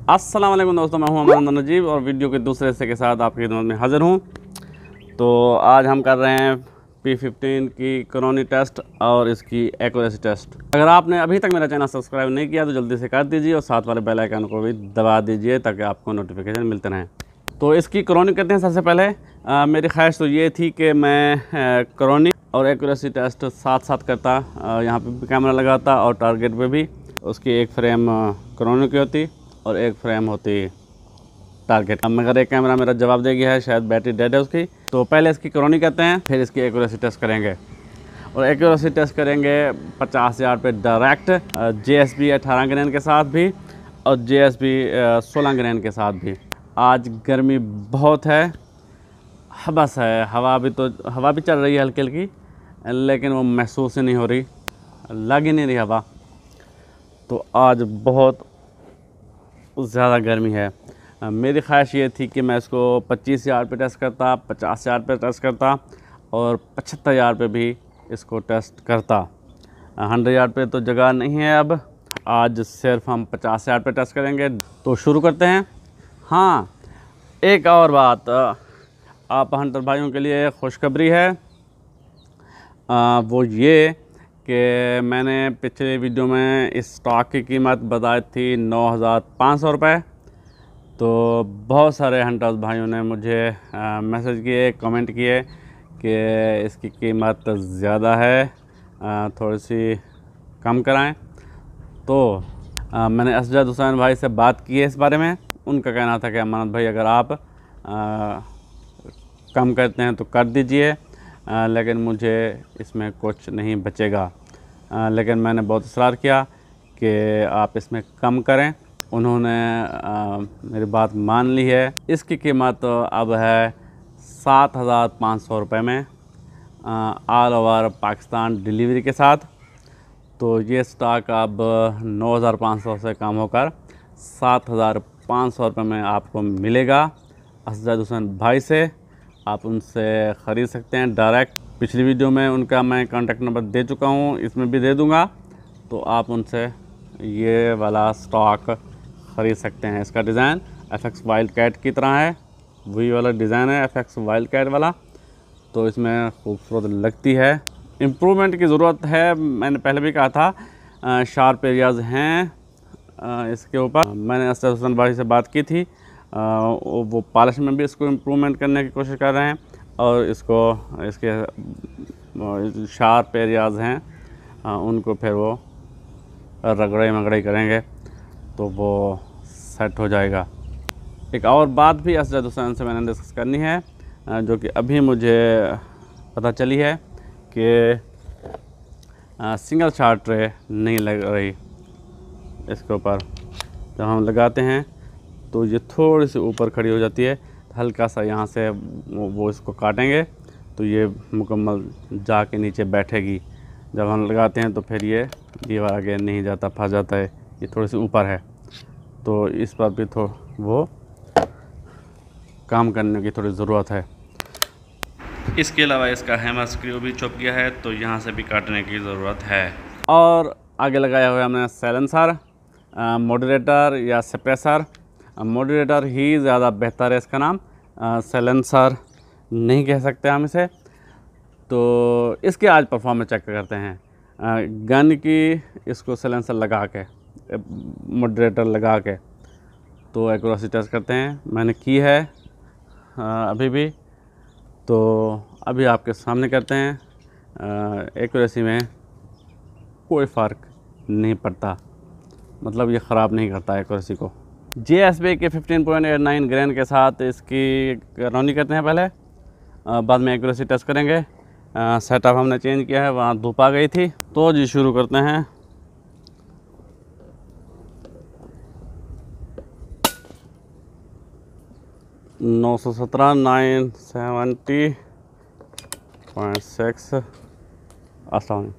अस्सलाम वालेकुम दोस्तों, मैं हूं अमन नजीब और वीडियो के दूसरे हिस्से के साथ आपकी खिदमत में हाज़िर हूं। तो आज हम कर रहे हैं P15 की कॉलोनी टेस्ट और इसकी एक्यूरेसी टेस्ट। अगर आपने अभी तक मेरा चैनल सब्सक्राइब नहीं किया तो जल्दी से कर दीजिए और साथ वाले बेल आइकन को भी दबा दीजिए ताकि आपको नोटिफिकेशन मिलते रहें। तो इसकी कॉलोनी करते हैं। सबसे पहले मेरी ख्वाहिश तो ये थी कि मैं कॉलोनी और एक्यूरेसी टेस्ट साथ साथ करता, यहाँ पे भी कैमरा लगाता और टारगेट पे भी। उसकी एक फ्रेम कॉलोनी की होती और एक फ्रेम होती टारगेट। अब मगर एक कैमरा मेरा जवाब दे गया है, शायद बैटरी डेड है उसकी। तो पहले इसकी कॉलोनी करते हैं, फिर इसकी एक्यूरेसी टेस्ट करेंगे। और एक्यूरेसी टेस्ट करेंगे 50 यार्ड पे डायरेक्ट, JSB 18 ग्रेन के साथ भी और JSB 16 ग्रेन के साथ भी। आज गर्मी बहुत है, हबस है, हवा भी चल रही है हल्की हल्की, लेकिन वो महसूस ही नहीं हो रही, लग ही नहीं रही हवा। तो आज बहुत ज़्यादा गर्मी है। मेरी ख्वाहिश ये थी कि मैं इसको 25 यार्ड पे टेस्ट करता, 50 यार्ड पे टेस्ट करता और 75 यार्ड पे भी इसको टेस्ट करता। 100 यार्ड पे तो जगह नहीं है अब, आज सिर्फ हम 50 यार्ड पे टेस्ट करेंगे। तो शुरू करते हैं। हाँ, एक और बात आप हंटर भाइयों के लिए खुशखबरी है, वो ये कि मैंने पिछले वीडियो में इस स्टॉक की कीमत बताई थी 9,500 रुपये। तो बहुत सारे हंटर्स भाइयों ने मुझे मैसेज किए, कमेंट किए कि इसकी कीमत ज़्यादा है, थोड़ी सी कम कराएं। तो मैंने असजद हुसैन भाई से बात की है इस बारे में। उनका कहना था कि अमानत भाई अगर आप कम करते हैं तो कर दीजिए, लेकिन मुझे इसमें कुछ नहीं बचेगा। लेकिन मैंने बहुत इसरार किया कि आप इसमें कम करें। उन्होंने मेरी बात मान ली है। इसकी कीमत अब है 7,500 रुपये में, ऑल ओवर पाकिस्तान डिलीवरी के साथ। तो ये स्टॉक अब 9,500 से कम होकर 7,500 रुपये में आपको मिलेगा असजद हुसैन भाई से। आप उनसे ख़रीद सकते हैं डायरेक्ट। पिछली वीडियो में उनका मैं कॉन्टैक्ट नंबर दे चुका हूँ, इसमें भी दे दूँगा। तो आप उनसे ये वाला स्टॉक ख़रीद सकते हैं। इसका डिज़ाइन FX वाइल्ड कैट की तरह है, वही वाला डिज़ाइन है FX वाइल्ड कैट वाला। तो इसमें खूबसूरत लगती है। इम्प्रूवमेंट की ज़रूरत है, मैंने पहले भी कहा था। शार्प एरियाज़ हैं इसके ऊपर। मैंने असद हुसैन भाई से बात की थी, वो पॉलिश में भी इसको इम्प्रूवमेंट करने की कोशिश कर रहे हैं और इसके शार्प एरियाज़ हैं उनको फिर वो रगड़े मगड़े करेंगे तो वो सेट हो जाएगा। एक और बात भी असद हुसैन से मैंने डिस्कस करनी है, जो कि अभी मुझे पता चली है कि सिंगल शार्ट ट्रे नहीं लग रही इसके ऊपर। जब हम लगाते हैं तो ये थोड़ी सी ऊपर खड़ी हो जाती है, हल्का सा यहाँ से वो इसको काटेंगे तो ये मुकम्मल जाके नीचे बैठेगी। जब हम लगाते हैं तो फिर ये वाला आगे नहीं जाता, फंस जाता है, ये थोड़ी सी ऊपर है। तो इस पर भी वो काम करने की थोड़ी ज़रूरत है। इसके अलावा इसका हैमर स्क्रू भी छुप गया है, तो यहाँ से भी काटने की ज़रूरत है। और आगे लगाया हुआ हमने साइलेंसर, मॉडरेटर या सप्रेसर। मॉडरेटर ही ज़्यादा बेहतर है इसका नाम, साइलेंसर नहीं कह सकते हम इसे। तो इसके आज परफॉर्मेंस चेक करते हैं। गन की इसको साइलेंसर लगा के, मॉडरेटर लगा के, तो एक्यूरेसी टेस्ट करते हैं। मैंने की है अभी भी, तो अभी आपके सामने करते हैं। एक्यूरेसी में कोई फ़र्क नहीं पड़ता, मतलब ये ख़राब नहीं करता एक्यूरेसी को। JSB के 15.89 ग्रेन के साथ इसकी कॉलोनी करते हैं पहले, बाद में एक्यूरेसी टेस्ट करेंगे। सेटअप हमने चेंज किया है, वहाँ धूप आ गई थी। तो जी शुरू करते हैं। नौ सौ 970.6। अस्सलाम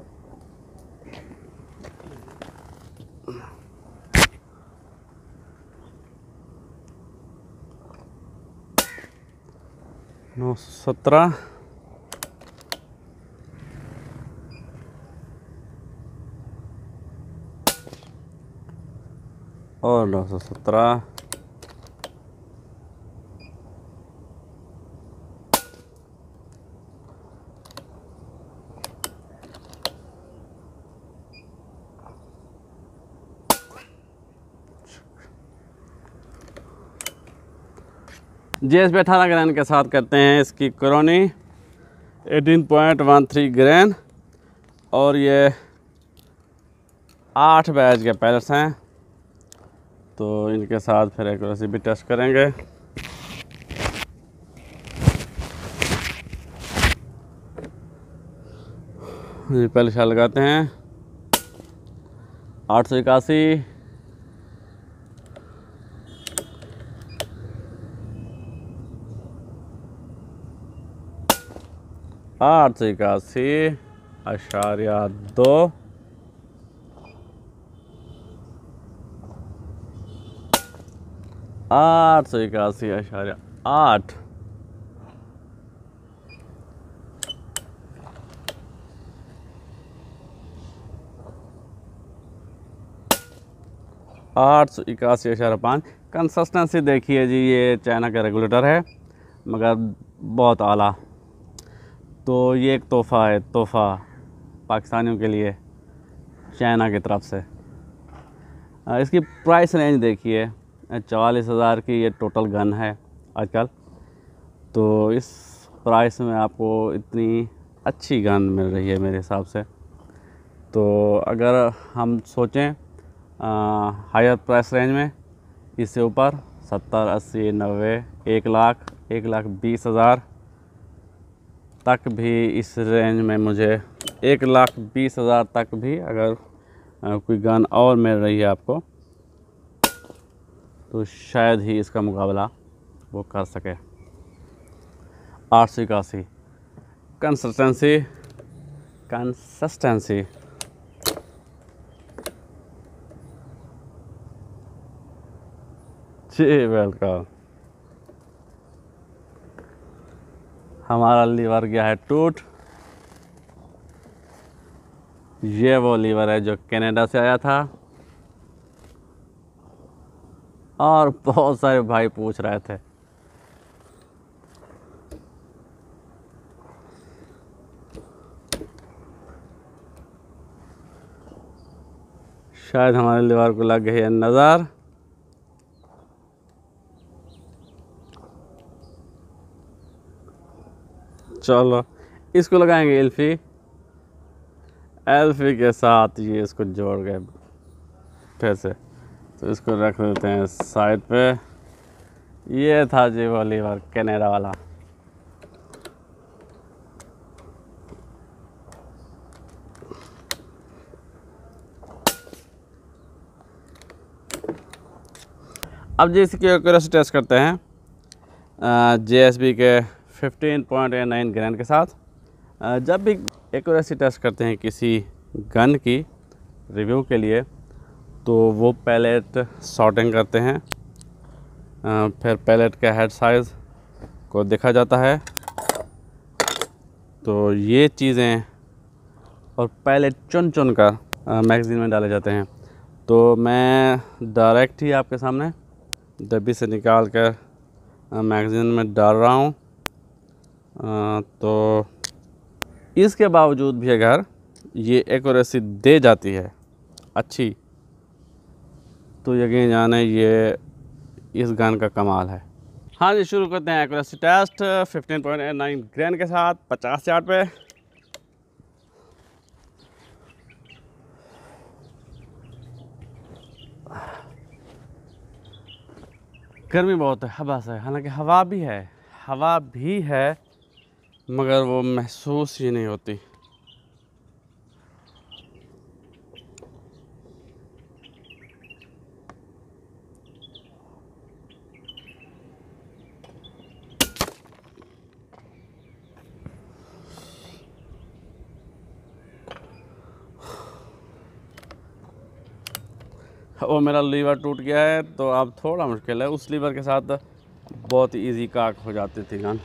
917 और 917 GSB 18 ग्रैन के साथ करते हैं इसकी क्रोनी 18.13 ग्रैन, और ये 8 बैच के पैलेट्स हैं। तो इनके साथ फिर एक्यूरेसी भी टेस्ट करेंगे। पहले शॉट लगाते हैं 881, 881.2, 881.8, 881.5। कंसिस्टेंसी देखिए जी, ये चाइना का रेगुलेटर है मगर बहुत आला। तो ये एक तोहफ़ा है, तोहफ़ा पाकिस्तानियों के लिए चाइना की तरफ से। इसकी प्राइस रेंज देखिए, 44,000 की ये टोटल गन है आजकल। तो इस प्राइस में आपको इतनी अच्छी गन मिल रही है मेरे हिसाब से। तो अगर हम सोचें हायर प्राइस रेंज में, इससे ऊपर 70, 80, 90, 1 लाख, 1,20,000 तक भी, इस रेंज में मुझे 1,20,000 तक भी अगर कोई गन और मिल रही है आपको, तो शायद ही इसका मुकाबला वो कर सके। 881 कंसिस्टेंसी जी वेलकम। हमारा लीवर गया है टूट। ये वो लीवर है जो कनाडा से आया था, और बहुत सारे भाई पूछ रहे थे। शायद हमारे लीवर को लग गई है नज़र। चलो इसको लगाएंगे एल्फी के साथ, ये इसको जोड़ गए फिर से। तो इसको रख देते हैं साइड पे। ये था जी वो लीवर कनाडा वाला। अब जी इसकी एक्यूरेसी टेस्ट करते हैं JSB के 15.9 ग्रैन के साथ। जब भी एक्यूरेसी टेस्ट करते हैं किसी गन की रिव्यू के लिए, तो वो पैलेट सॉर्टिंग करते हैं। फिर पैलेट का हेड साइज़ को देखा जाता है। तो ये चीज़ें और पैलेट चुन चुन कर मैगज़ीन में डाले जाते हैं। तो मैं डायरेक्ट ही आपके सामने डब्बी से निकाल कर मैगज़ीन में डाल रहा हूँ। तो इसके बावजूद भी अगर ये एक्यूरेसी दे जाती है अच्छी, तो यकीन जाने ये इस गन का कमाल है। हाँ जी, शुरू करते हैं एक्यूरेसी टेस्ट 15.9 ग्रैन के साथ 50 यार्ड पे। गर्मी बहुत है, हवा से, हालांकि हवा भी है मगर वो महसूस ही नहीं होती। वो मेरा लीवर टूट गया है, तो अब थोड़ा मुश्किल है। उस लीवर के साथ बहुत इजी काक हो जाती थी गन।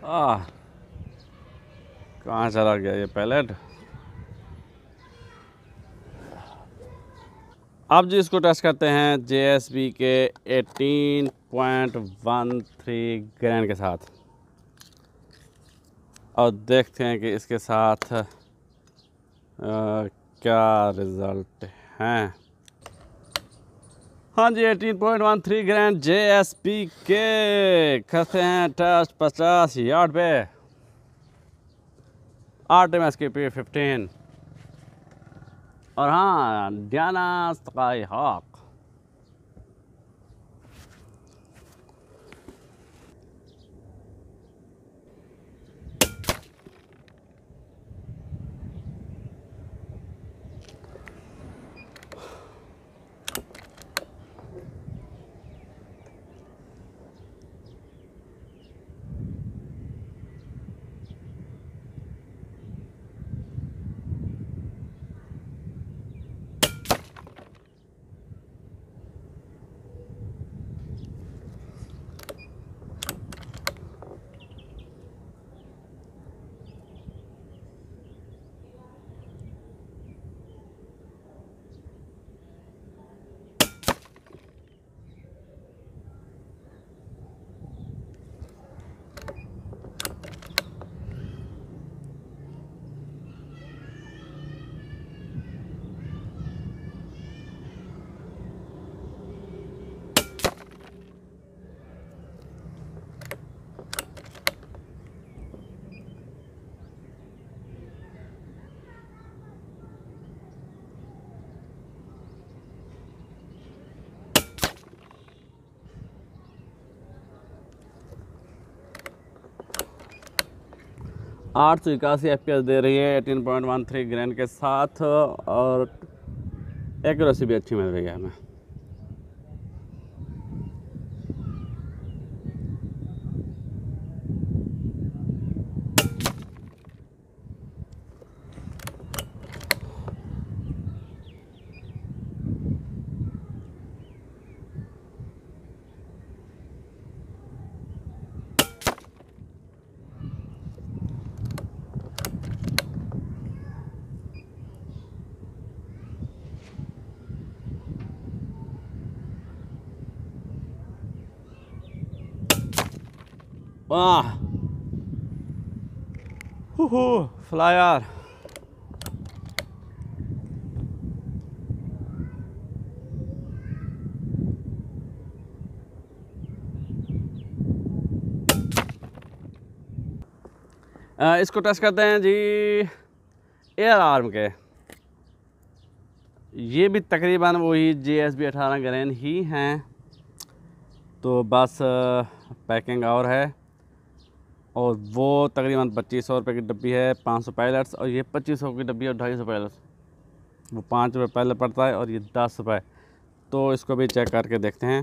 आह, कहाँ चला गया ये पैलेट। अब जी इसको टेस्ट करते हैं JSB के 18.13 ग्रैंड के साथ और देखते हैं कि इसके साथ क्या रिज़ल्ट हैं। हाँ जी 18.13 ग्रैंड JSB के करते हैं टेस्ट 50 यार्ड पे। आर्टेमिस की P15 और हाँ डियाना स्काई हॉक। आठ सौ 81 FPS दे रही है 18.13 ग्रैंड के साथ और एक्यूरेसी भी अच्छी मिल रही है हमें। वाह फ्लायर। इसको टेस्ट करते हैं जी एयर आर्म के। ये भी तकरीबन वही JSB 18 ग्रैंड ही हैं, तो बस पैकिंग और है और वो तकरीबन 2500 रुपये की डब्बी है 500 पैलेट्स और ये 2500 की डब्बी और 250 पैलेट्स। वो 5 रुपये पहले पड़ता है और ये 10 रुपये। तो इसको भी चेक करके देखते हैं।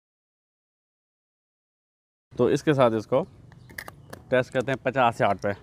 तो इसके साथ इसको टेस्ट करते हैं 50 यार्ड पे।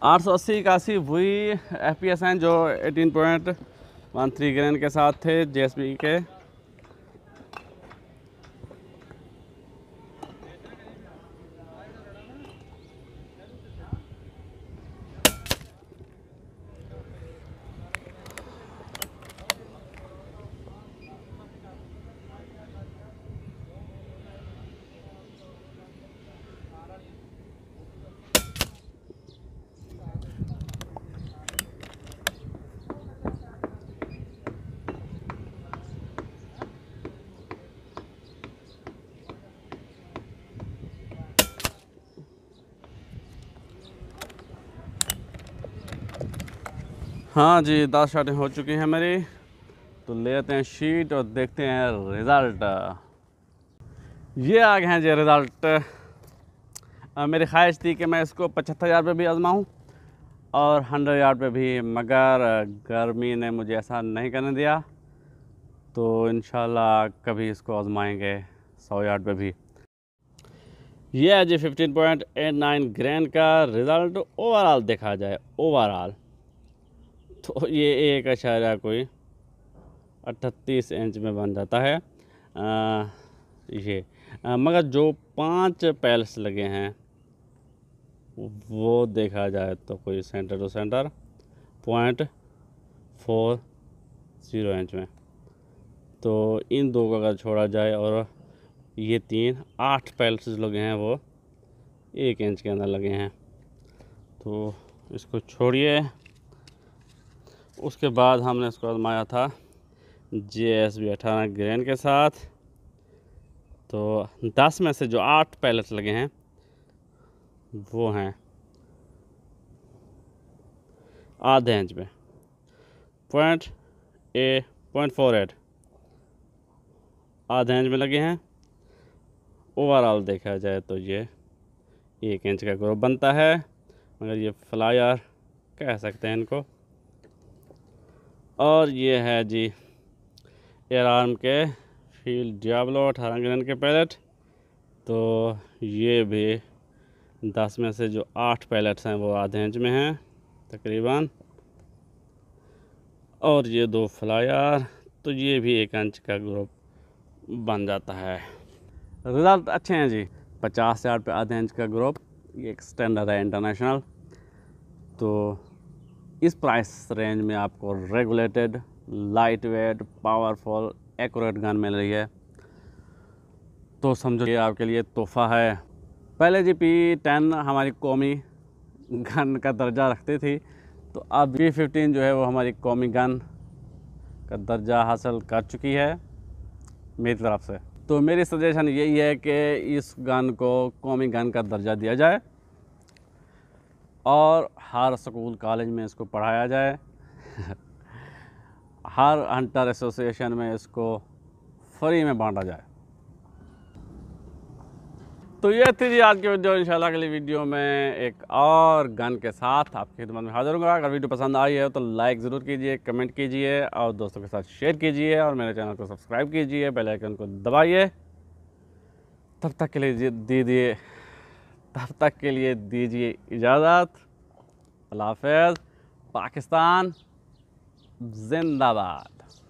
880 हुई FPS हैं जो 18.13 ग्रेन के साथ थे JSB के। हाँ जी 10 शॉटें हो चुकी हैं मेरी। तो लेते हैं शीट और देखते हैं रिज़ल्ट। ये आ गए हैं जी रिज़ल्ट। मेरी ख्वाहिश थी कि मैं इसको 75 यार्ड पे भी आजमाऊँ और 100 यार्ड पे भी, मगर गर्मी ने मुझे ऐसा नहीं करने दिया। तो इंशाल्लाह कभी इसको आजमाएंगे 100 यार्ड पे भी। ये है जी 15.89 ग्रेन का रिज़ल्ट। ओवरऑल देखा जाए ओवरऑल तो ये 1 कोई 38 इंच में बन जाता है। मगर जो 5 पैल्स लगे हैं वो देखा जाए तो कोई सेंटर टू सेंटर 0.40 इंच में। तो इन दो को अगर छोड़ा जाए और ये 8 पैल्स लगे हैं वो 1 इंच के अंदर लगे हैं। तो इसको छोड़िए। उसके बाद हमने इसको आजमाया था JSB 18 ग्रेन के साथ। तो 10 में से जो 8 पैलेट्स लगे हैं वो हैं आधे इंच में 0.48 आधे इंच में लगे हैं। ओवरऑल देखा जाए तो ये 1 इंच का ग्रुप बनता है, मगर ये फ्लायर कह सकते हैं इनको। और ये है जी एयर आर्म के फील्ड डियाब्लो 18 ग्रेन के पैलेट। तो ये भी 10 में से जो 8 पैलेट्स हैं वो आधे इंच में हैं तकरीबन। और ये 2 फ्लायर, तो ये भी 1 इंच का ग्रुप बन जाता है। रिज़ल्ट अच्छे हैं जी। 50 यार्ड पे आधे इंच का ग्रुप, ये एक स्टैंडर्ड है इंटरनेशनल। तो इस प्राइस रेंज में आपको regulated, light weight, powerful, accurate gun मिल रही है। तो समझो ये आपके लिए तोहफ़ा है। पहले जी P10 हमारी कौमी गन का दर्जा रखती थी, तो अब P15 जो है वो हमारी कौमी गन का दर्जा हासिल कर चुकी है मेरी तरफ से। तो मेरी सजेशन यही है कि इस गन को कौमी गन का दर्जा दिया जाए और हर स्कूल कॉलेज में इसको पढ़ाया जाए। हर हंटर एसोसिएशन में इसको फ्री में बांटा जाए। तो ये थी जी आज की वीडियो। इंशाल्लाह अगली वीडियो में एक और गन के साथ आपकी खिदमत में हाजिर होगा। अगर वीडियो पसंद आई है तो लाइक ज़रूर कीजिए, कमेंट कीजिए और दोस्तों के साथ शेयर कीजिए और मेरे चैनल को सब्सक्राइब कीजिए, बेल आइकन को दबाइए। तब तक के लिए दीजिए इजाज़त। अल्लाह हाफ़िज़। पाकिस्तान जिंदाबाद।